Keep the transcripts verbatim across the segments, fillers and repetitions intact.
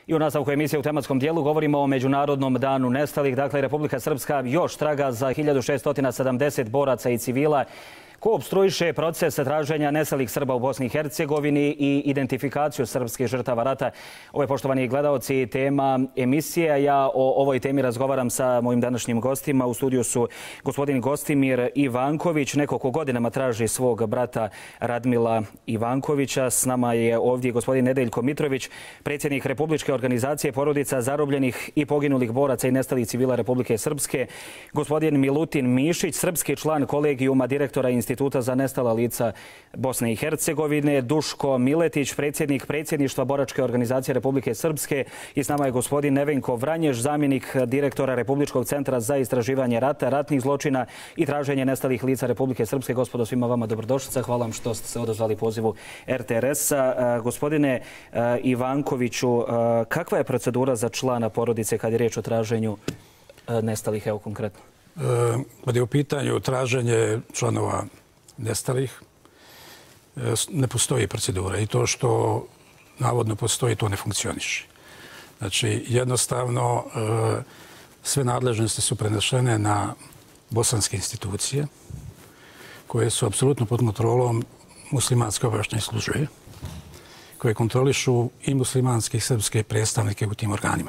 I u nastavku emisije u tematskom dijelu govorimo o Međunarodnom danu nestalih. Dakle, Republika Srpska još traga za hiljadu šeststo sedamdeset boraca i civila ko opstruiše proces traženja nestalih Srba u Bosni i Hercegovini i identifikaciju srpskih žrtava rata. Ovo je, poštovani gledaoci, tema emisije. Ja o ovoj temi razgovaram sa mojim današnjim gostima. U studiju su gospodin Gostimir Ivanković, neko ko godinama traži svog brata Radmila Ivankovića. S nama je ovdje gospodin Nedeljko Mitrović, predsjednik Republičke organizacije porodica zarobljenih i poginulih boraca i nestalih civila Republike Srpske. Gospodin Milutin Mišić, srpski član kolegijuma direktora instituta Instituta za nestala lica Bosne i Hercegovine, Duško Miletić, predsjednik predsjedništva Boračke organizacije Republike Srpske, i s nama je gospodin Nevenko Vranješ, zamjenik direktora Republičkog centra za istraživanje rata, ratnih zločina i traženje nestalih lica Republike Srpske. Gospodo, svima vama dobrodošlica. Hvala vam što ste se odazvali pozivu R T R S-a. Gospodine Ivankoviću, kakva je procedura za člana porodice kad je riječ o traženju nestalih, evo konkretno? Kad je u pitanju traženje članova nestalih, ne postoji procedura i to što navodno postoji, to ne funkcioniše. Znači, jednostavno, sve nadležnosti su prenešene na bosanske institucije koje su apsolutno pod kontrolom muslimanske obavještajne službe, koje kontrolišu i muslimanske i srpske predstavnike u tim organima.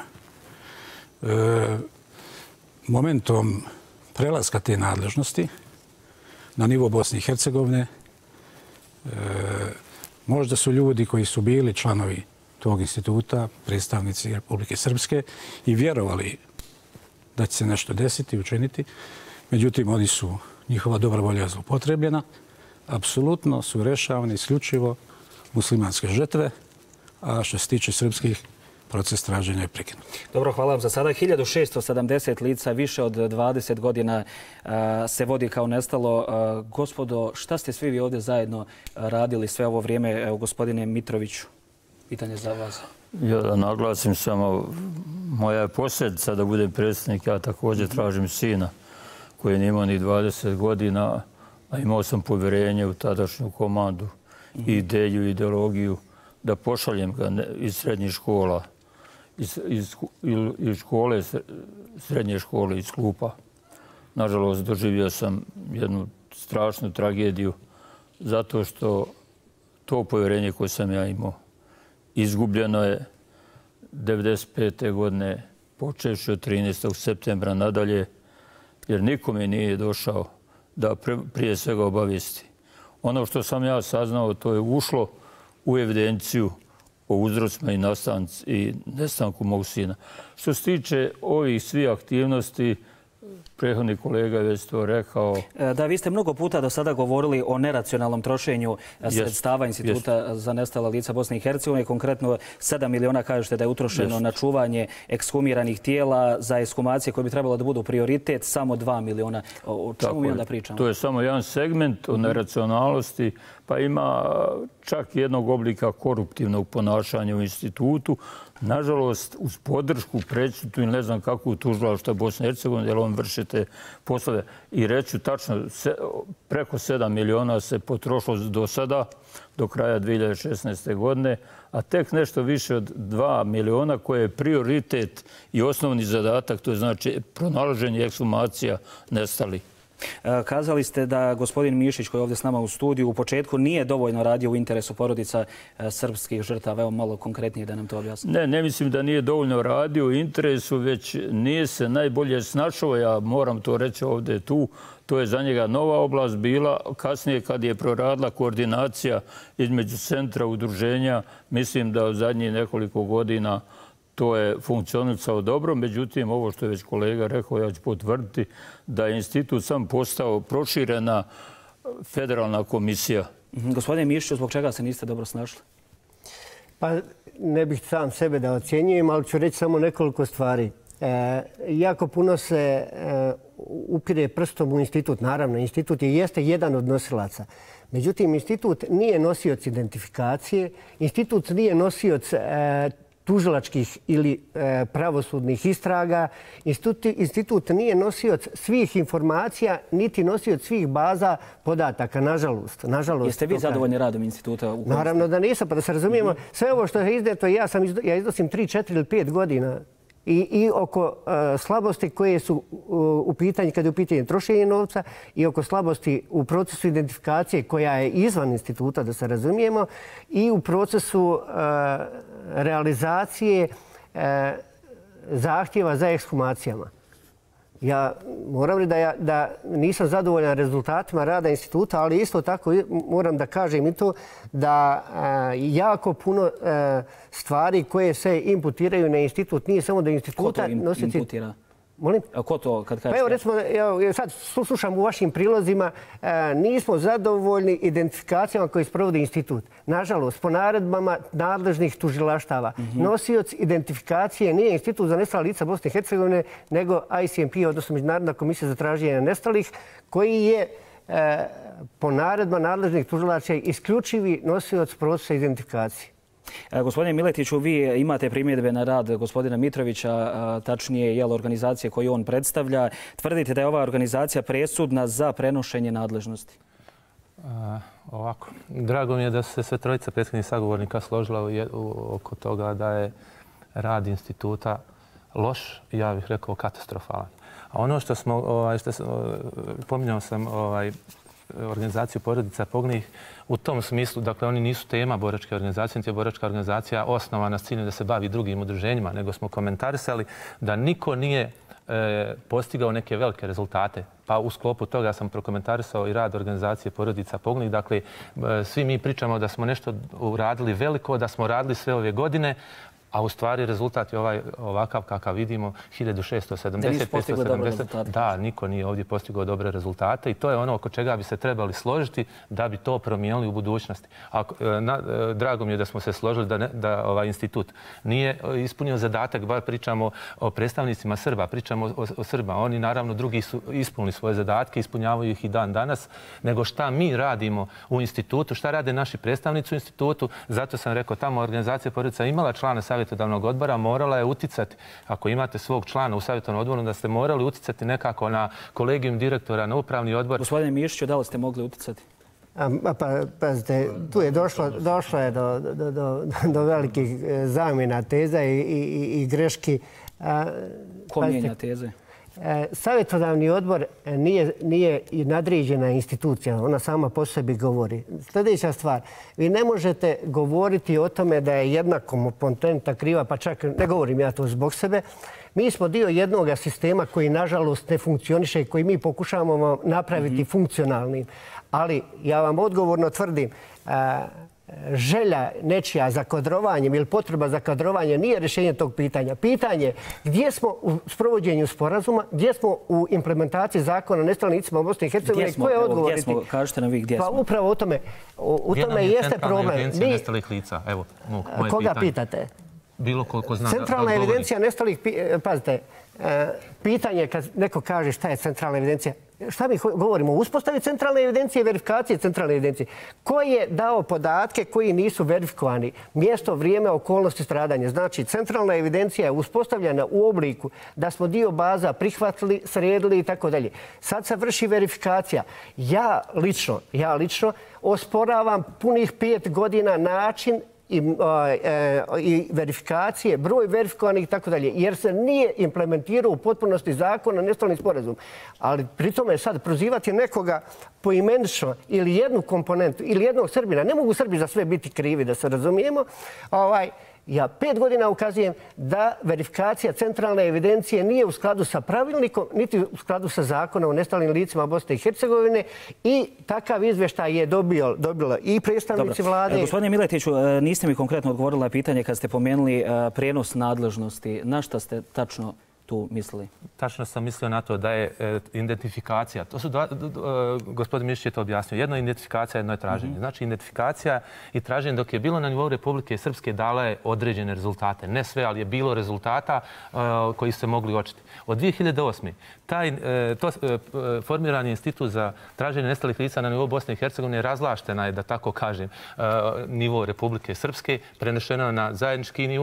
Momentom prelaska te nadležnosti na nivo Bosne i Hercegovine, možda su ljudi koji su bili članovi tog instituta, predstavnici Republike Srpske, i vjerovali da će se nešto desiti i učiniti. Međutim, oni su, njihova dobra volja zloupotrebljena. Apsolutno su rešavane isključivo muslimanske žrtve, a što se tiče srpskih, proces traženja je prekinut. Dobro, hvala vam za sada. hiljadu šeststo sedamdeset lica, više od dvadeset godina se vodi kao nestalo. Gospodo, šta ste svi vi ovdje zajedno radili sve ovo vrijeme? Evo, gospodine Mitroviću, pitanje za vas. Ja da naglasim samo, moja je posljedica da budem predsjednik. Ja također tražim sina koji nije imao ni dvadeset godina, a imao sam povjerenje u tadašnju komandu, ideju, ideologiju, da pošaljem ga iz srednjih škola, iz, iz, iz škole, srednje škole, iz klupa. Nažalost, doživio sam jednu strašnu tragediju zato što to povjerenje koje sam ja imao izgubljeno je devedeset pete godine, počevši od trinaestog septembra nadalje, jer nikome nije došao da prije svega obavijesti. Ono što sam ja saznao, to je ušlo u evidenciju o uzrocima i, i nestanku mog sina. Što se tiče ovih svih aktivnosti, prethodni kolega je već to rekao. Da, vi ste mnogo puta do sada govorili o neracionalnom trošenju sredstava Instituta za nestala lica Bosne i Hercegovine. Konkretno sedam miliona kažete da je utrošeno na čuvanje ekshumiranih tijela, za ekshumacije koje bi trebalo da budu prioritet, samo dva miliona. O čemu mi onda pričamo? To je samo jedan segment o neracionalnosti, pa ima čak jednog oblika koruptivnog ponašanja u institutu. Nažalost, uz podršku predsjedniku i ne znam kakvu tužilaštva Bosne i Hercegovine, jer on vrši te poslove. I reću tačno, preko sedam miliona se potrošilo do sada, do kraja dvije hiljade šesnaeste. godine, a tek nešto više od dva miliona koje je prioritet i osnovni zadatak, to je znači pronalaženje ekshumacija nestali. Kazali ste da gospodin Mišić, koji je ovdje s nama u studiju, u početku nije dovoljno radio u interesu porodica srpskih žrtava. Evo malo konkretnije da nam to objasni. Ne, ne mislim da nije dovoljno radio u interesu, već nije se najbolje snašao. Ja moram to reći ovdje tu. To je za njega nova oblast bila. Kasnije kad je proradila koordinacija između centra udruženja, mislim da u zadnjih nekoliko godina to je funkcionisalo dobro. Međutim, ovo što je već kolega rekao, ja ću potvrditi da je institut sam postao proširena federalna komisija. Gospodine Mišiću, zbog čega se niste dobro snašli? Pa ne bih sam sebe da ocjenjujem, ali ću reći samo nekoliko stvari. E, jako puno se e, upire prstom u institut. Naravno, institut je jeste jedan od nosilaca. Međutim, institut nije nosioc identifikacije, institut nije nosioc e, tužilačkih ili e, pravosudnih istraga. Institut, institut nije nosioc svih informacija, niti nosioc svih baza podataka, nažalost. nažalost Jeste vi zadovoljni radom instituta? U Naravno da nisam, pa da se razumijemo. Mm-hmm. Sve ovo što je izneto, ja, sam izdo, ja iznosim tri, četiri ili pet godina. I, i oko uh, slabosti koje su uh, u pitanju, kada je u pitanju trošenje novca, i oko slabosti u procesu identifikacije koja je izvan instituta, da se razumijemo, i u procesu uh, realizacije uh, zahtjeva za ekshumacijama. Ja moram reći da, ja, da nisam zadovoljan rezultatima rada instituta, ali isto tako moram da kažem i to da a, jako puno a, stvari koje se imputiraju na institut, nije samo da instituta... Ko to im, nositi... imputira? Molim? A ko to kad kažete? Pa evo, recimo, evo, sad slušam u vašim prilozima, e, nismo zadovoljni identifikacijama koje sprovodi institut. Nažalost, po naredbama nadležnih tužilaštava. Mm-hmm. Nosioc identifikacije nije institut za nestala lica Bosne i Hercegovine, nego I C M P, odnosno Međunarodna komisija za traženje nestalih, koji je e, po naredbama nadležnih tužilača isključivi nosioc procesa identifikacije. Gospodine Miletiću, vi imate primjedbe na rad gospodina Mitrovića, tačnije jel, organizacije koju on predstavlja. Tvrdite da je ova organizacija presudna za prenošenje nadležnosti? A, ovako. Drago mi je da su se sve trojica prethodnih sagovornika složila u, u, oko toga da je rad instituta loš, ja bih rekao katastrofalan. A ono što smo, ovaj, što sam, pominjao sam ovaj, organizaciju porodica poginulih, u tom smislu, dakle, oni nisu tema boračke organizacije, niti je boračka organizacija osnovana s ciljem da se bavi drugim udruženjima, nego smo komentarisali da niko nije e, postigao neke velike rezultate. Pa u sklopu toga sam prokomentarisao i rad organizacije porodica poginulih. Dakle, e, svi mi pričamo da smo nešto uradili veliko, da smo radili sve ove godine, a u stvari rezultat je ovaj, ovakav kakav vidimo, hiljadu šesto sedamdeset, petsto sedamdeset. Da, niko nije ovdje postigao dobre rezultate i to je ono oko čega bi se trebali složiti da bi to promijenili u budućnosti. A, na, drago mi je da smo se složili da, ne, da ovaj institut nije ispunio zadatak, bar pričamo o predstavnicima Srba, pričamo o, o Srba. Oni naravno drugi su ispunili svoje zadatke, ispunjavaju ih i dan danas, nego šta mi radimo u institutu, šta rade naši predstavnici u institutu. Zato sam rekao, tamo organizacija porodica imala člana savjetodavnog odbora, morala je uticati, ako imate svog člana u savjetodavnom odboru, da ste morali uticati nekako na kolegijum direktora, na upravni odbor. Gospodine Mišiću, da li ste mogli uticati? A, pa, pazite, tu je došlo, došlo je do, do, do, do velikih zamjena teza i, i, i greški. A, Ko mijenja teze? Savjetodavni odbor nije, nije nadređena institucija, ona sama po sebi govori. Sljedeća stvar, vi ne možete govoriti o tome da je jedna kompetentna kriva, pa čak ne govorim ja to zbog sebe. Mi smo dio jednog sistema koji nažalost ne funkcioniše i koji mi pokušavamo napraviti mm-hmm. funkcionalnim. Ali ja vam odgovorno tvrdim, a, želja nečija za kadrovanjem ili potreba za kadrovanje nije rješenje tog pitanja. Pitanje gdje smo u sprovođenju sporazuma, gdje smo u implementaciji zakona o nestalim licima u Bosni i Hercegovini, ko je odgovoriti? Gdje smo? Kažete nam vi gdje smo. Pa upravo u tome, u, u tome jeste problem. Centralna evidencija nestalih lica? Evo, moje koga pitanje. pitate? Bilo koliko zna. Centralna da, da evidencija nestalih, pazite, pitanje kad neko kaže šta je centralna evidencija, šta mi govorimo? O uspostavi centralne evidencije i verifikacije centralne evidencije. Ko je dao podatke koji nisu verifikovani? Mjesto, vrijeme, okolnosti stradanja. Znači, centralna evidencija je uspostavljena u obliku da smo dio baza prihvatili, sredili i tako dalje. Sad se vrši verifikacija. Ja lično, ja lično osporavam punih pet godina način i, e, i verifikacije, broj verifikovanih i tako dalje, jer se nije implementirao u potpunosti zakon o nestalni sporazum. Ali pri tome sad prozivati nekoga poimenično ili jednu komponentu ili jednog Srbina, ne mogu Srbi za sve biti krivi, da se razumijemo, ovaj, ja pet godina ukazujem da verifikacija centralne evidencije nije u skladu sa pravilnikom, niti u skladu sa zakonom o nestalim licima Bosne i Hercegovine i takav izvještaj je dobio, dobilo i predstavnici Dobro. vlade. Gospodine Miletiću, niste mi konkretno odgovorili na pitanje kad ste pomenuli prijenos nadležnosti. Na šta ste tačno tu mislili? Tačno sam mislio na to da je e, identifikacija. To su dva, d, d, d, gospodin Mišić je to objasnio. Jedno je identifikacija, jedno je traženje. Mm-hmm. Znači, identifikacija i traženje dok je bilo na nivou Republike Srpske dala je određene rezultate. Ne sve, ali je bilo rezultata e, koji se mogli očiti. Od dvije hiljade osme. taj e, to, e, formirani institut za traženje nestalih lica na nivou Bosne i Hercegovine razlaštena je, da tako kažem, e, nivo Republike Srpske, prenešena na zajednički nivo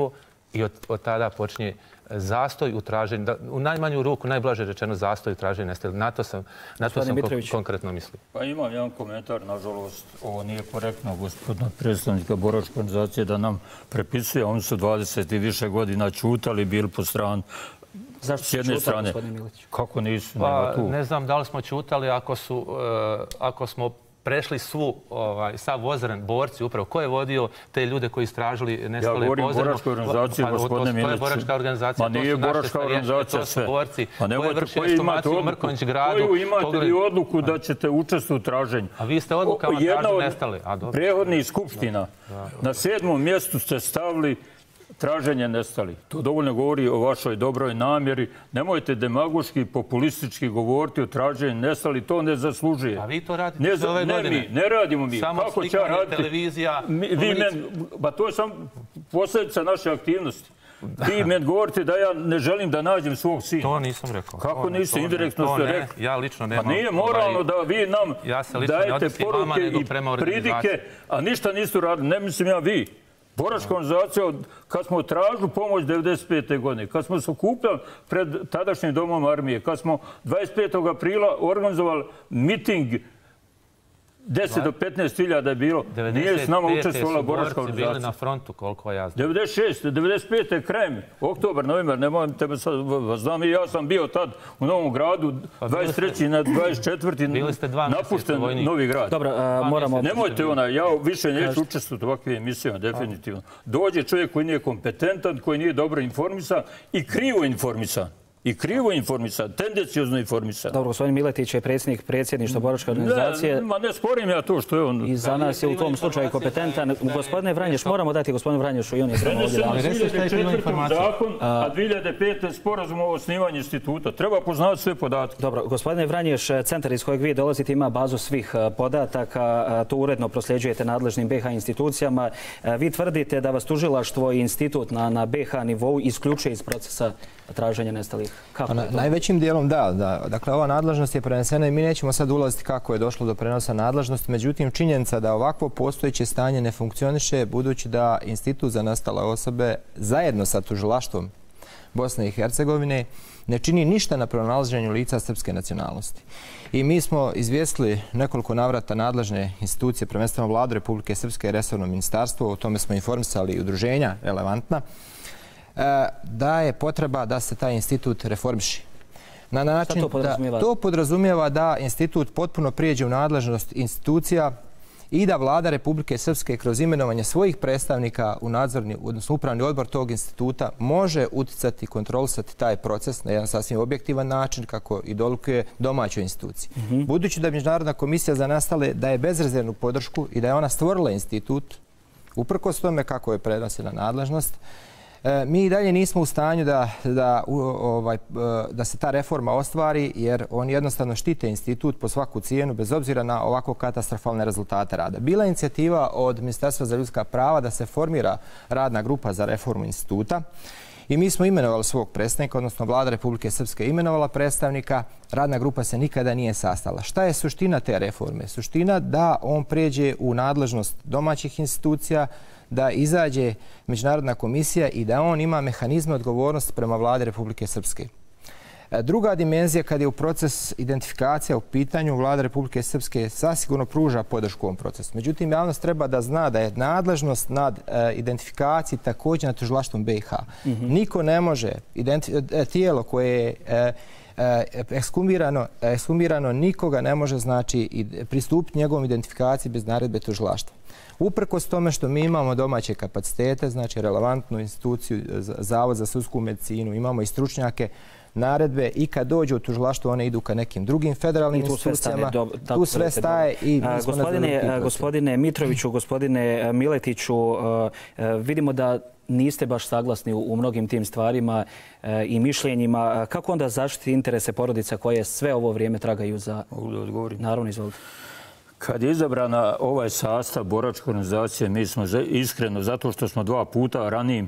I od, od tada počinje zastoj u traženju, da, u najmanju ruku, najblaže rečeno, zastoj u traženju nestalih. Na to sam, na to sam kon, konkretno mislio. Pa imam jedan komentar, nažalost, ovo nije korektno gospodina predstavnika boračke organizacije da nam prepisuje. Oni su dvadeset i više godina čutali, bili po strani. Zašto su čutali, gospodine Miletić? Kako nisu? Pa, ne znam da li smo čutali ako, su, uh, ako smo prešli svu, ovaj, sav Ozren, borci upravo. Ko je vodio te ljude koji istražili nestale Ozrenu? Ja govorim boračkoj organizaciji, pa, gospodine Miliću. To je boračka organizacija. Ma nije boračka organizacija sve. Borci. Pa nemojte, koji imate odluku, koju imate vi odluku da ćete učestvovati u traženju? A vi ste odlukama tražili nestali. Jedna od prethodnih skupština. Na sedmom mjestu ste stavili traženje nestali. To dovoljno govori o vašoj dobroj namjeri. Nemojte demagoški, populistički govoriti o traženju nestali. To ne zaslužuje. A vi to radite ne, sve ove ne, godine. Mi, ne radimo mi. Samo kako će raditi? Televizija. Mi, vi men, ba to je samo posljedica naše aktivnosti. Da. Vi meni govorite da ja ne želim da nađem svog sina. To nisam rekao. Kako niste? Indirektno ste rekli. Ja lično nemam. Pa nije moralno ovaj, da vi nam ja dajete poruke i pridike, a ništa niste radili. Ne mislim ja vi. Boračka organizacija, kad smo tražili pomoć devedeset pete godine, kad smo se okupljali pred tadašnjim domom armije, kad smo dvadeset petog aprila organizovali miting deset do petnaest hiljada je bilo, nije s nama učestvovala boračka organizacija. Bili na frontu, koliko ja znam. devedeset šeste, devedeset pete krajem, oktobar, novembar, nemoj tebe sad, znam i ja sam bio tad u Novom gradu, dvadeset treći na dvadeset četvrti napušten Novi grad. Dobro, moramo... Nemojte ona, ja više neću učestvovati u ovakvim emisijama, definitivno. Dođe čovjek koji nije kompetentan, koji nije dobro informisan i krivo informisan. I krivo informisan, tendencijozno informisan. Dobro, gospodin Miletić je predsjednik predsjedništva boračke organizacije. Ne, ma ne sporim ja to što je on... I za nas je u tom slučaju kompetentan. Gospodine Vranješ, moramo dati gospodinu Vranješu i on je trebao ovdje danas. dvije hiljade četvrti zakon, a dvije hiljade pete sporazum o osnivanju instituta. Treba poznati sve podatke. Dobro, gospodine Vranješ, centar iz kojeg vi dolazite ima bazu svih podataka. To uredno prosljeđujete nadležnim B H institucijama. Vi tvrdite da vas tužilaštvo i institut na, na B H nivou isključuje iz procesa traženja nestalih. Kako na, najvećim dijelom da, da. Dakle, ova nadležnost je prenesena i mi nećemo sad ulaziti kako je došlo do prenosa nadležnosti. Međutim, činjenica da ovakvo postojeće stanje ne funkcioniše budući da Institut za nestale osobe zajedno sa tužilaštvom Bosne i Hercegovine ne čini ništa na pronalaženju lica srpske nacionalnosti. I mi smo izvijestili nekoliko navrata nadležne institucije, prvenstveno Vladu Republike Srpske i resorno ministarstvo, o tome smo informisali i udruženja relevantna, da je potreba da se taj institut reformiši. Na način to podrazumijeva? Da, to podrazumijeva da institut potpuno prijeđe u nadležnost institucija i da Vlada Republike Srpske kroz imenovanje svojih predstavnika u nadzorni, odnosno upravni odbor tog instituta može uticati i kontrolisati taj proces na jedan sasvim objektivan način kako i dolikuje domaćoj instituciji. Mm-hmm. Budući da Međunarodna komisija za nestale daje bezrezervnu podršku i da je ona stvorila institut, uprkos tome kako je prenosila nadležnost, mi i dalje nismo u stanju da, da, ovaj, da se ta reforma ostvari jer oni jednostavno štite institut po svaku cijenu bez obzira na ovako katastrofalne rezultate rada. Bila je inicijativa od Ministarstva za ljudska prava da se formira radna grupa za reformu instituta i mi smo imenovali svog predstavnika, odnosno Vlada Republike Srpske imenovala predstavnika, radna grupa se nikada nije sastala. Šta je suština te reforme? Suština da on pređe u nadležnost domaćih institucija, da izađe Međunarodna komisija i da on ima mehanizme odgovornosti prema Vladi Republike Srpske. Druga dimenzija, kad je u proces identifikacija u pitanju, Vlada Republike Srpske sasigurno pruža podršku ovom procesu. Međutim, javnost treba da zna da je nadležnost nad e, identifikaciji također nad tužilaštvom B i H. Mm-hmm. Niko ne može, tijelo koje je e, ekshumirano, ekshumirano nikoga ne može znači pristupiti njegovom identifikaciji bez naredbe tužilaštva. Uprkos tome što mi imamo domaće kapacitete, znači relevantnu instituciju, Zavod za sudsku medicinu, imamo i stručnjake, naredbe i kad dođu u tužilaštvo one idu ka nekim drugim federalnim institucijama. Tu sve staje i gospodine, gospodine Mitroviću, gospodine Miletiću, vidimo da niste baš saglasni u mnogim tim stvarima i mišljenjima. Kako onda zaštiti interese porodica koje sve ovo vrijeme tragaju za... Mogu da odgovorim? Naravno, izvolite. Kad je izabrana ovaj sastav boračke organizacije, mi smo iskreno, zato što smo dva puta ranijim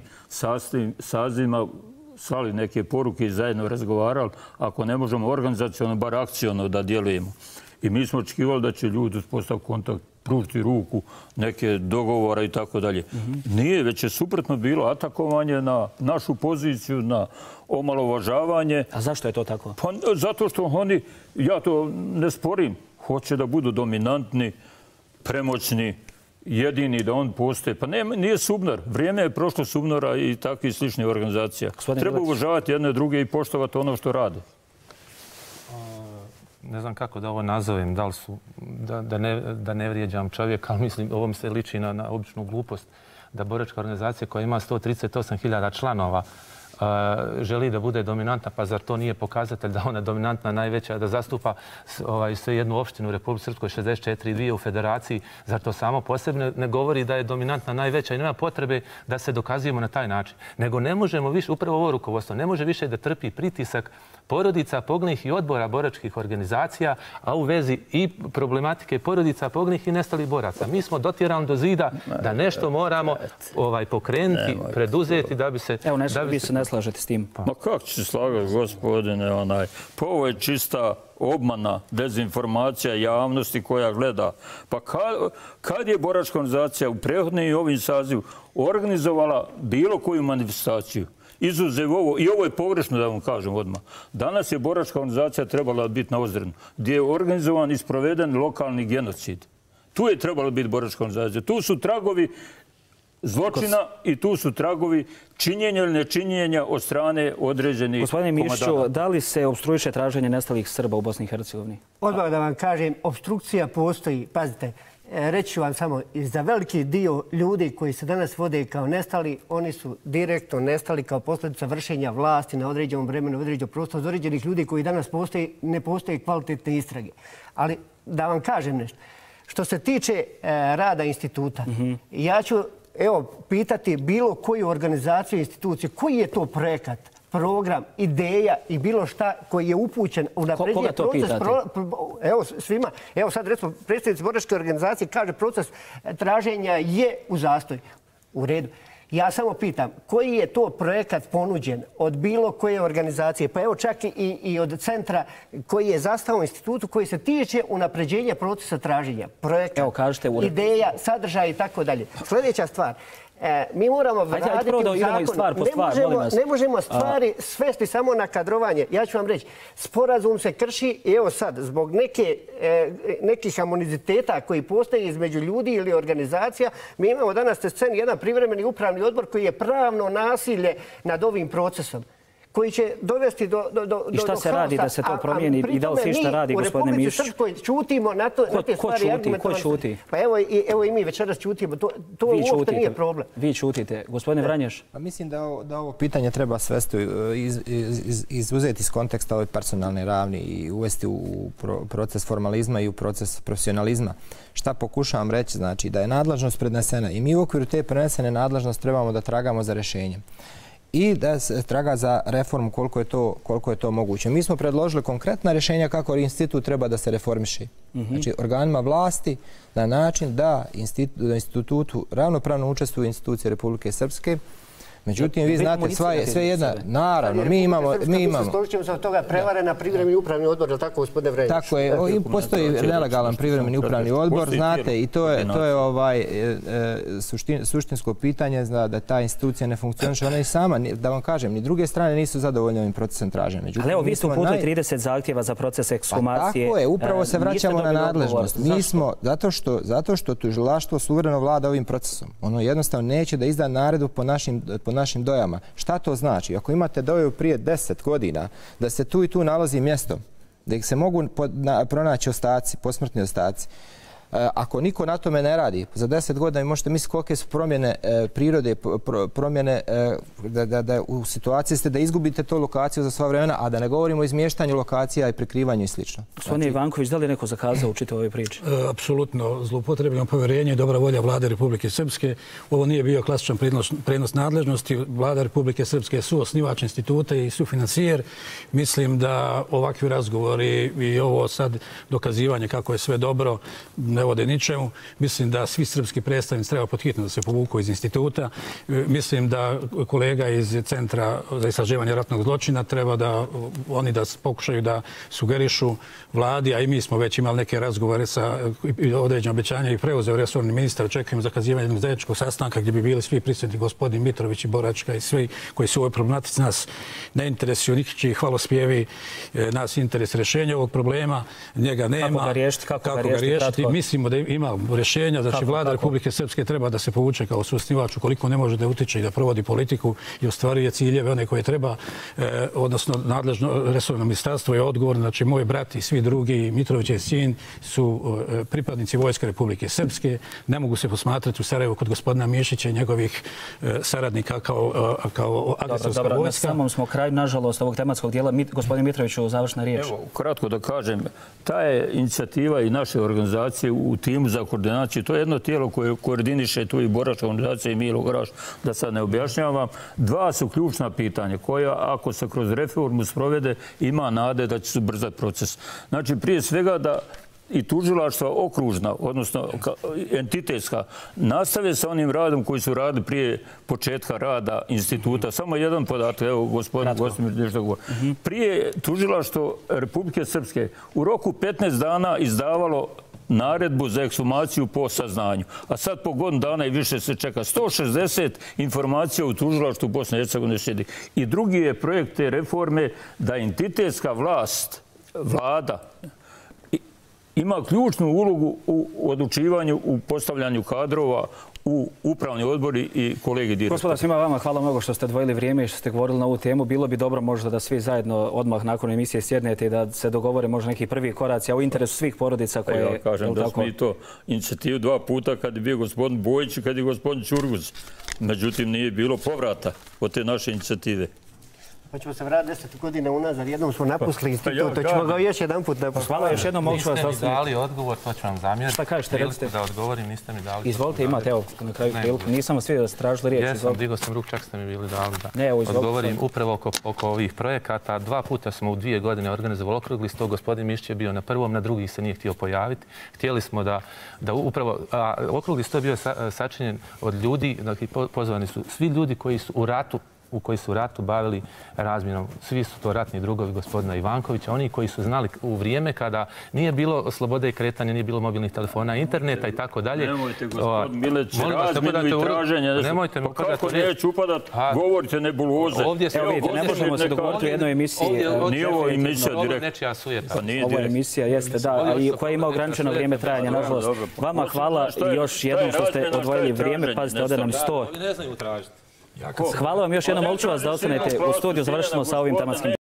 sazivima slali neke poruke i zajedno razgovarali, ako ne možemo organizaciono, bar akciono da djelujemo. I mi smo očekivali da će ljudi uspostaviti kontakt pružiti ruku, neke dogovora i tako dalje. Nije, već je suprotno bilo atakovanje na našu poziciju, na omalovažavanje. A zašto je to tako? Pa zato što oni, ja to ne sporim, hoće da budu dominantni, premoćni, jedini da on postoje. Pa ne, nije Subnor. Vrijeme je prošlo Subnora i takvih sličnih organizacija. Treba uvažavati jedne druge i poštovati ono što rade. Ne znam kako da ovo nazovem, da li su, da, da, ne, da ne vrijeđam čovjeka, ali mislim, ovo mi se liči na, na običnu glupost, da boračka organizacija koja ima sto trideset osam hiljada članova uh, želi da bude dominantna, pa zar to nije pokazatelj da ona je dominantna, najveća, da zastupa ovaj, sve jednu opštinu u Republici Srpskoj, šezdeset četiri dvije u federaciji, zar to samo posebno ne govori da je dominantna najveća i nema potrebe da se dokazujemo na taj način. Nego ne možemo više, upravo ovo rukovodstvo, ne može više da trpi pritisak porodica, poginulih i odbora boračkih organizacija, a u vezi i problematike porodica, poginulih i nestalih boraca. Mi smo dotjerali do zida da nešto moramo ovaj, pokrenuti, preduzeti da bi se... Evo, nešto da bi vi se ne slažete s tim. Ma kako će se slagati, gospodine, onaj? Pa ovo je čista obmana, dezinformacija javnosti koja gleda. Pa kad, kad je boračka organizacija u prethodnim i ovim sazivu organizovala bilo koju manifestaciju, izuzev ovo, i ovo je pogrešno da vam kažem odmah. Danas je boračka organizacija trebala biti na Ozrenu, gdje je organizovan i sproveden lokalni genocid. Tu je trebala biti boračka organizacija. Tu su tragovi zločina i tu su tragovi činjenja ili nečinjenja od strane određenih Gospodine Mišiću, da li se opstruiše traženje nestalih Srba u Bosni i Hercegovini? Odmah da vam kažem, opstrukcija postoji, pazite, reći ću vam samo, za veliki dio ljudi koji se danas vode kao nestali, oni su direktno nestali kao posljedica vršenja vlasti na određenom vremenu, određenom prostoru, od određenih ljudi koji danas postoji, ne postoje kvalitetne istrage. Ali da vam kažem nešto, što se tiče e, rada instituta, mm-hmm. ja ću evo, pitati bilo koju organizaciju, instituciju, koji je to projekat, program, ideja i bilo šta koji je upućen u napređenje proces. Pro, pro, evo svima, evo sad recimo predstavnici boračke organizacije kaže proces traženja je u zastoj. U redu. Ja samo pitam, koji je to projekat ponuđen od bilo koje organizacije, pa evo čak i, i od centra koji je zastao u institutu koji se tiče unapređenja procesa traženja. Projekat, evo, kažete, ideja, sadržaj i tako dalje. Sljedeća stvar. E, mi moramo vratiti u zakon. Stvar po stvar, ne, možemo, ne možemo stvari svesti samo na kadrovanje. Ja ću vam reći, sporazum se krši i evo sad, zbog neke, e, nekih amoniziteta koji postoje između ljudi ili organizacija, mi imamo danas na sceni jedan privremeni upravni odbor koji je pravno nasilje nad ovim procesom, koji će dovesti do, do, do, I šta do se radi da se to promijeni i da li se išta radi, gospodine Mišić? U Republici Srpskoj čutimo na, to, ko, na te stvari. Ko čuti? Ko čuti? Pa evo i, evo i mi večeras čutimo. To, to uopšte čutite, nije problem. Vi čutite. Gospodine Vranješ? Pa mislim da ovo, da ovo pitanje treba svesti, iz, iz, izuzeti iz konteksta ove personalne ravni i uvesti u pro, proces formalizma i u proces profesionalizma. Šta pokušavam reći? Znači da je nadležnost prednesena i mi u okviru te prenesene nadležnosti trebamo da tragamo za rješenjem i da se traga za reformu koliko je to, koliko je to moguće. Mi smo predložili konkretna rješenja kako institut treba da se reformiše. Mm-hmm. Znači, organima vlasti na način da institu, da institutu ravnopravno učestvuju institucije Republike Srpske. Međutim, vi znate, sva je, sve jedna, naravno, mi imamo... Mi imamo. Složit se od toga prevarena privremeni upravni odbor, je li tako, gospodine Vranješ? Tako je, o, postoji nelegalan privremeni upravni odbor, znate, i to je, to je ovaj, e, suštin, suštinsko pitanje da, da ta institucija ne funkcioniše. Ona i sama, da vam kažem, ni druge strane nisu zadovoljni ovim procesom traženja. Ali evo, vi ste uputili naj... trideset zahtjeva za proces ekshumacije. Pa tako je, upravo se vraćamo na nadležnost. Mi smo, zato što, zato što tužilaštvo suvereno vlada ovim procesom. Ono jednostavno neće da izda naredbu po našim, po našim dojama. Šta to znači? Ako imate dojavu prije deset godina da se tu i tu nalazi mjesto, da ih se mogu pronaći ostaci, posmrtni ostaci, ako niko na tome ne radi, za deset godina možete misliti kolike su promjene e, prirode, pro, promjene e, da, da, da u situaciji ste da izgubite to lokaciju za sva vremena, a da ne govorimo o izmještanju lokacija i prikrivanju i slično. Gospodine znači... Ivanković, da li je neko zakazao u čitavoj priči? E, apsolutno. Zloupotrebljeno povjerenje i dobra volja Vlade Republike Srpske. Ovo nije bio klasičan prenos, prenos nadležnosti. Vlada Republike Srpske je suosnivač instituta i sufinancijer. Mislim da ovakvi razgovori i ovo sad dokazivanje kako je sve dobro ne vode ničemu. Mislim da svi srpski predstavnici treba podhitno da se povuku iz instituta. Mislim da kolega iz Centra za istraživanje ratnog zločina treba da oni da pokušaju da sugerišu vladi, a i mi smo već imali neke razgovore sa određenim obećanja i preuzeo resorni ministar. Očekujemo zakazivanje jednog zajedničkog sastanka gdje bi bili svi prisutni, gospodin Mitrović i Boračka i svi koji su u ovoj problematici. Nas ne interesuju nikakvi hvalospjevi, nas interes rješenja ovog problema, njega nema. Kako ga riješiti? Kako, kako ga riješiti? riješiti? Mislimo da ima rješenja, znači kako, vlada kako? Republike Srpske treba da se povuče kao suosnivač ukoliko ne može da utiče i da provodi politiku i ostvaruje ciljeve one koje treba, eh, odnosno nadležno resorno ministarstvo je odgovorno. Znači moj brat i svi drugi, Mitrovićev sin, su eh, pripadnici Vojske Republike Srpske. Ne mogu se posmatrati u Sarajevu kod gospodina Mišića i njegovih eh, saradnika kao, eh, kao agresorska vojska. Na samom smo kraju, nažalost, ovog tematskog dijela. Gospodin Mitroviću, završna riječ. Evo, kratko da kažem, ta je inicijativa i naše organizacije u timu za koordinaciju. To je jedno tijelo koje koordiniše tu i boračka organizacija i Milo Graš, da sad ne objašnjavam. Dva su ključna pitanja koja, ako se kroz reformu sprovede, ima nade da će se ubrzati proces. Znači, prije svega da i tužilaštva okružna, odnosno entitetska, nastave sa onim radom koji su radili prije početka rada instituta. Samo jedan podatak, evo gospodin Gostimir nešto govori. Prije tužilaštvo Republike Srpske u roku petnaest dana izdavalo naredbu za ekshumaciju po saznanju. A sad po godinu dana i više se čeka. sto šezdeset informacija u tužilaštvu Bosne i Hercegovine šedi. I drugi je projekt te reforme da entitetska vlast, vlada, ima ključnu ulogu u odlučivanju, u postavljanju kadrova u upravni odbori i kolegi direktora. Gospoda, svima vama hvala mnogo što ste odvojili vrijeme i što ste govorili na ovu temu. Bilo bi dobro možda da svi zajedno odmah nakon emisije sjednete i da se dogovore možda neki prvi koraci, a u interesu svih porodica koje... Ja kažem da smo i to inicijativu dva puta kad je bio gospodin Bojić i kad je gospodin Čurguz. Međutim, nije bilo povrata od te naše inicijative. Pa ćemo se vratiti deset godina unazad, jednom smo napustili institut, to ćemo ga još jedan put napustiti. Hvala još jednom, mogu vas ostaviti. Niste mi ostaviti. dali odgovor, to ću vam zamjeriti. Šta kažete, recite? Da odgovorim, niste mi dali. Izvolite, imate, evo, na kraju priliku. Nisam vas vidio da ste tražili riječ. Jesam, digao sam ruk, čak ste mi bili dali da ne, evo, odgovorim upravo oko, oko ovih projekata. Dva puta smo u dvije godine organizovali okrugli sto. Gospodin Mišić je bio na prvom, na drugi se nije htio pojaviti. Htjeli smo da, da upravo... A, okrugli sto je bio sa, sačinjen od ljudi, dakle, pozvani su svi ljudi koji su u ratu u koji su u ratu bavili razmjenom. Svi su to ratni drugovi gospodina Ivankovića, oni koji su znali u vrijeme kada nije bilo slobode i kretanja, nije bilo mobilnih telefona, interneta i tako dalje. Nemojte, gospodin Mileć, razmjenu i traženje. Nemojte me upadati. Kako neću upadat, govorite nebuloze. Ovdje se vidite, ne možemo se dogovoriti u jednoj emisiji. Nije ovo emisija direkt. Nečija sujeta. Ovo je emisija, jeste, da, koja ima ograničeno vrijeme trajanja, nažalost. Vama hvala još jednom što ste odvojili vrijeme, pazite, ovdje nam sto. Oni ne znaju tražiti. Hvala vam još jednom, molit ću vas da ostanete u studiju, završimo sa ovim tematskim